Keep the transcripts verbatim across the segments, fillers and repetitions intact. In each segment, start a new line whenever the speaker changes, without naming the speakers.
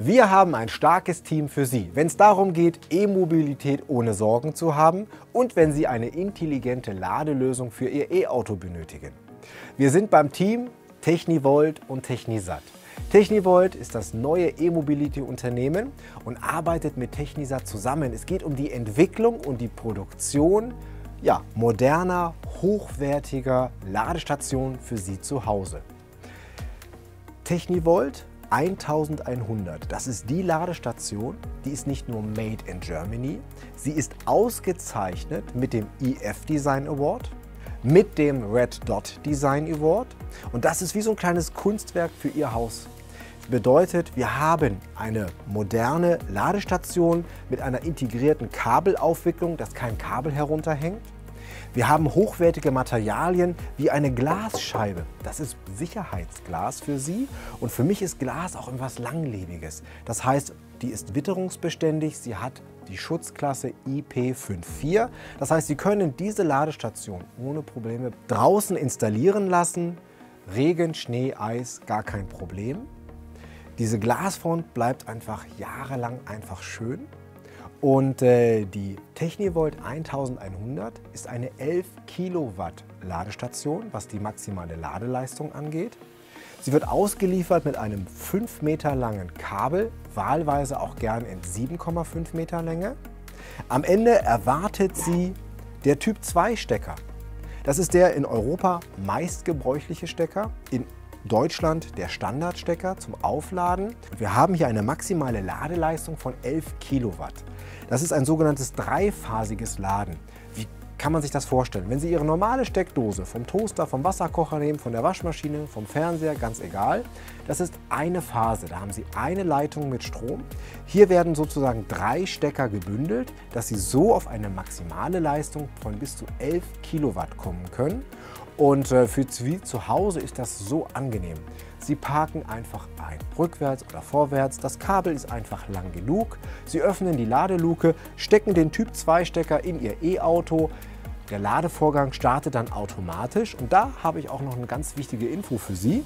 Wir haben ein starkes Team für Sie, wenn es darum geht, E-Mobilität ohne Sorgen zu haben und wenn Sie eine intelligente Ladelösung für Ihr E-Auto benötigen. Wir sind beim Team Technivolt und Technisat. Technivolt ist das neue E-Mobility-Unternehmen und arbeitet mit Technisat zusammen. Es geht um die Entwicklung und die Produktion ja, moderner, hochwertiger Ladestationen für Sie zu Hause. Technivolt elfhundert, das ist die Ladestation, die ist nicht nur made in Germany, sie ist ausgezeichnet mit dem I F Design Award, mit dem Red Dot Design Award und das ist wie so ein kleines Kunstwerk für Ihr Haus. Das bedeutet, wir haben eine moderne Ladestation mit einer integrierten Kabelaufwicklung, dass kein Kabel herunterhängt. Wir haben hochwertige Materialien wie eine Glasscheibe. Das ist Sicherheitsglas für Sie und für mich ist Glas auch etwas Langlebiges. Das heißt, die ist witterungsbeständig, sie hat die Schutzklasse I P fünf vier. Das heißt, Sie können diese Ladestation ohne Probleme draußen installieren lassen. Regen, Schnee, Eis, gar kein Problem. Diese Glasfront bleibt einfach jahrelang einfach schön. Und äh, die Technivolt elfhundert ist eine elf Kilowatt Ladestation, was die maximale Ladeleistung angeht. Sie wird ausgeliefert mit einem fünf Meter langen Kabel, wahlweise auch gern in sieben Komma fünf Meter Länge. Am Ende erwartet Sie der Typ zwei Stecker. Das ist der in Europa meistgebräuchliche Stecker, in Deutschland der Standardstecker zum Aufladen. Wir haben hier eine maximale Ladeleistung von elf Kilowatt. Das ist ein sogenanntes dreiphasiges Laden. Wie kann man sich das vorstellen? Wenn Sie Ihre normale Steckdose vom Toaster, vom Wasserkocher nehmen, von der Waschmaschine, vom Fernseher, ganz egal, das ist eine Phase. Da haben Sie eine Leitung mit Strom. Hier werden sozusagen drei Stecker gebündelt, dass Sie so auf eine maximale Leistung von bis zu elf Kilowatt kommen können. Und für Sie zu Hause ist das so angenehm. Sie parken einfach ein, rückwärts oder vorwärts. Das Kabel ist einfach lang genug. Sie öffnen die Ladeluke, stecken den Typ zwei Stecker in Ihr E-Auto. Der Ladevorgang startet dann automatisch. Und da habe ich auch noch eine ganz wichtige Info für Sie.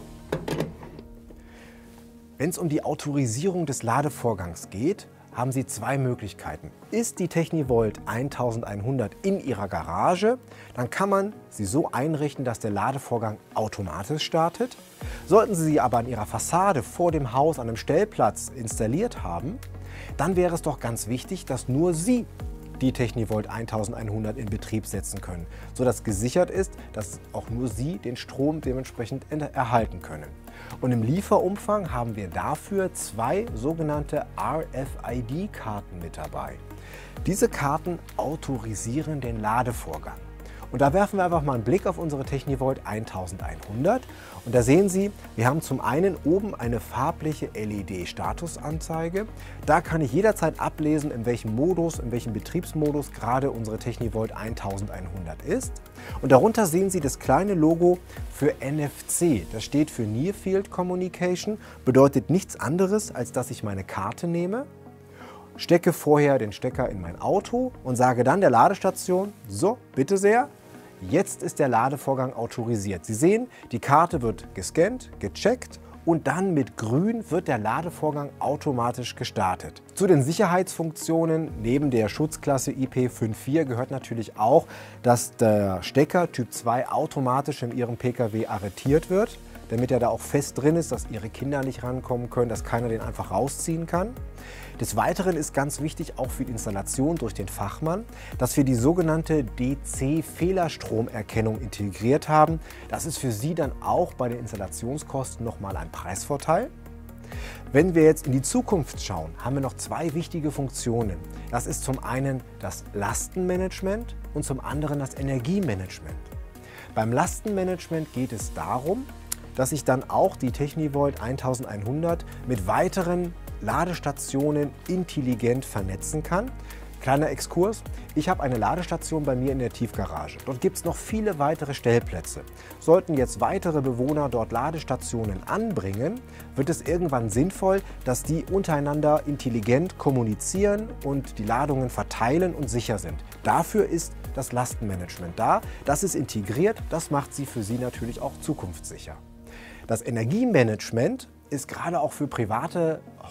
Wenn es um die Autorisierung des Ladevorgangs geht, haben Sie zwei Möglichkeiten. Ist die Technivolt elfhundert in Ihrer Garage, dann kann man sie so einrichten, dass der Ladevorgang automatisch startet. Sollten Sie sie aber an Ihrer Fassade vor dem Haus an einem Stellplatz installiert haben, dann wäre es doch ganz wichtig, dass nur Sie die Technivolt elfhundert in Betrieb setzen können, sodass gesichert ist, dass auch nur Sie den Strom dementsprechend erhalten können. Und im Lieferumfang haben wir dafür zwei sogenannte R F I D-Karten mit dabei. Diese Karten autorisieren den Ladevorgang. Und da werfen wir einfach mal einen Blick auf unsere Technivolt elfhundert und da sehen Sie, wir haben zum einen oben eine farbliche L E D-Statusanzeige. Da kann ich jederzeit ablesen, in welchem Modus, in welchem Betriebsmodus gerade unsere Technivolt elfhundert ist. Und darunter sehen Sie das kleine Logo für N F C. Das steht für Near Field Communication, bedeutet nichts anderes, als dass ich meine Karte nehme, stecke vorher den Stecker in mein Auto und sage dann der Ladestation, so, bitte sehr, jetzt ist der Ladevorgang autorisiert. Sie sehen, die Karte wird gescannt, gecheckt und dann mit grün wird der Ladevorgang automatisch gestartet. Zu den Sicherheitsfunktionen neben der Schutzklasse I P fünf vier gehört natürlich auch, dass der Stecker Typ zwei automatisch in Ihrem Pkw arretiert wird, damit er da auch fest drin ist, dass Ihre Kinder nicht rankommen können, dass keiner den einfach rausziehen kann. Des Weiteren ist ganz wichtig, auch für die Installation durch den Fachmann, dass wir die sogenannte D C-Fehlerstromerkennung integriert haben. Das ist für Sie dann auch bei den Installationskosten nochmal ein Preisvorteil. Wenn wir jetzt in die Zukunft schauen, haben wir noch zwei wichtige Funktionen. Das ist zum einen das Lastenmanagement und zum anderen das Energiemanagement. Beim Lastenmanagement geht es darum, dass ich dann auch die Technivolt elfhundert mit weiteren Ladestationen intelligent vernetzen kann. Kleiner Exkurs, ich habe eine Ladestation bei mir in der Tiefgarage. Dort gibt es noch viele weitere Stellplätze. Sollten jetzt weitere Bewohner dort Ladestationen anbringen, wird es irgendwann sinnvoll, dass die untereinander intelligent kommunizieren und die Ladungen verteilen und sicher sind. Dafür ist das Lastenmanagement da. Das ist integriert, das macht sie für Sie natürlich auch zukunftssicher. Das Energiemanagement ist gerade auch für private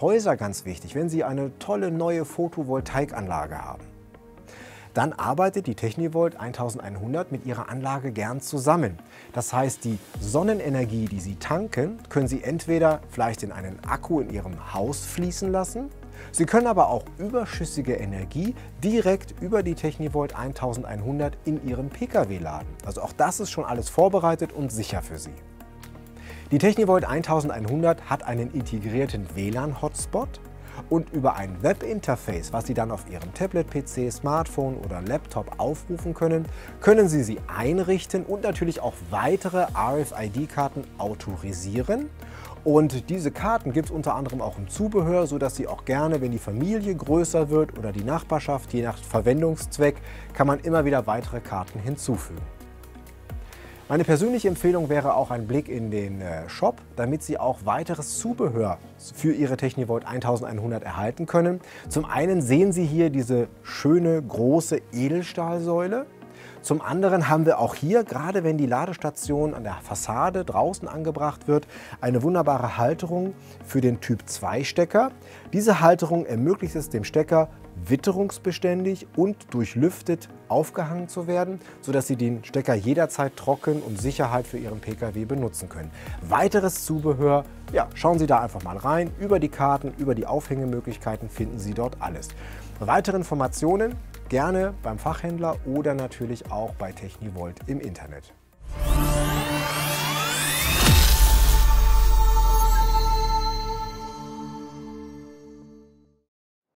Häuser ganz wichtig, wenn Sie eine tolle neue Photovoltaikanlage haben. Dann arbeitet die Technivolt elfhundert mit Ihrer Anlage gern zusammen. Das heißt, die Sonnenenergie, die Sie tanken, können Sie entweder vielleicht in einen Akku in Ihrem Haus fließen lassen. Sie können aber auch überschüssige Energie direkt über die Technivolt elfhundert in Ihren Pkw laden. Also auch das ist schon alles vorbereitet und sicher für Sie. Die Technivolt elfhundert hat einen integrierten W L A N-Hotspot und über ein Webinterface, was Sie dann auf Ihrem Tablet, P C, Smartphone oder Laptop aufrufen können, können Sie sie einrichten und natürlich auch weitere R F I D-Karten autorisieren. Und diese Karten gibt es unter anderem auch im Zubehör, sodass Sie auch gerne, wenn die Familie größer wird oder die Nachbarschaft, je nach Verwendungszweck, kann man immer wieder weitere Karten hinzufügen. Meine persönliche Empfehlung wäre auch ein Blick in den Shop, damit Sie auch weiteres Zubehör für Ihre Technivolt elfhundert erhalten können. Zum einen sehen Sie hier diese schöne große Edelstahlsäule. Zum anderen haben wir auch hier, gerade wenn die Ladestation an der Fassade draußen angebracht wird, eine wunderbare Halterung für den Typ zwei Stecker. Diese Halterung ermöglicht es dem Stecker, witterungsbeständig und durchlüftet aufgehangen zu werden, sodass Sie den Stecker jederzeit trocken und Sicherheit für Ihren Pkw benutzen können. Weiteres Zubehör, ja, schauen Sie da einfach mal rein. Über die Karten, über die Aufhängemöglichkeiten finden Sie dort alles. Weitere Informationen gerne beim Fachhändler oder natürlich auch bei Technivolt im Internet.